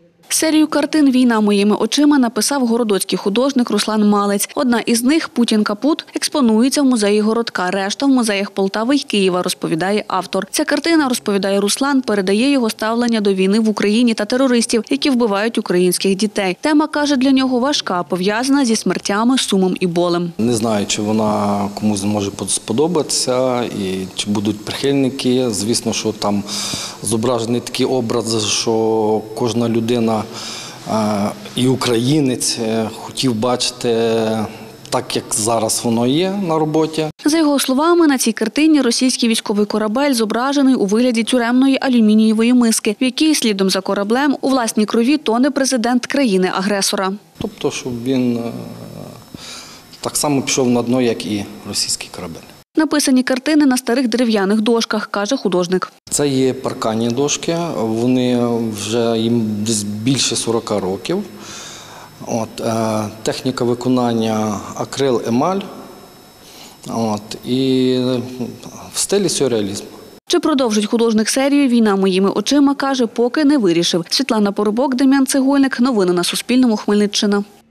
Серію картин «Війна моїми очима» написав городоцький художник Руслан Малець. Одна із них «Путін Капут» експонується в музеї Городка, решта – в музеях Полтави й Києва, розповідає автор. Ця картина, розповідає Руслан, передає його ставлення до війни в Україні та терористів, які вбивають українських дітей. Тема, каже, для нього важка, пов'язана зі смертями, сумом і болем. Не знаю, чи вона комусь може сподобатися і чи будуть прихильники. Звісно, що там зображений такий образ, що кожна людина і українець хотів бачити так, як зараз воно є на роботі. За його словами, на цій картині російський військовий корабель зображений у вигляді тюремної алюмінієвої миски, в якій слідом за кораблем у власній крові тоне президент країни-агресора. Тобто, щоб він так само пішов на дно, як і російський корабель. Написані картини на старих дерев'яних дошках, каже художник. Це є парканні дошки, вони вже їм десь більше 40 років. Техніка виконання акрил, емаль і в стилі сюрреалізму. Чи продовжить художник серію «Війна моїми очима», каже, поки не вирішив. Світлана Поробок, Дем'ян Цегольник. Новини на Суспільному. Хмельниччина.